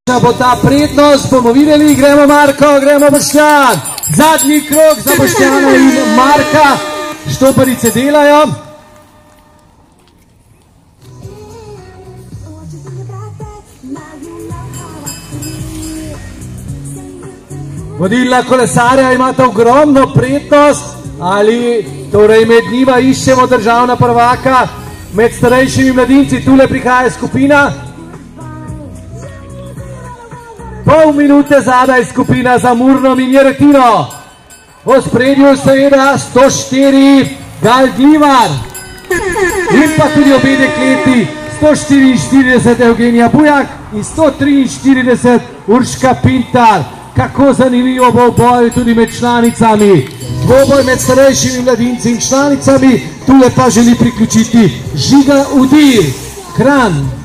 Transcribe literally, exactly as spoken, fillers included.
Bo ta prednost, bomo videli, gremo Marko, gremo Boštjan. Zadnji krog za Boštjana in Marka, štoparice delajo. Vodilna kolesarja imata ogromno prednost, ali torej med njima iščemo državna prvaka, med starejšimi mladinci, tule prihaja skupina. Pol minute zadaj skupina za Murnom in Jeretino. V spredju seveda sto štiri Galdivar. In pa tudi obe dekleti, sto štiriinštirideset Evgenija Bujak in sto triinštirideset Urška Pintar. Kako zanimivo bo v boju tudi med članicami. Dvoboj med starejšimi mladinci in članicami, tule pa želi priključiti Žiga Udir, Kranj.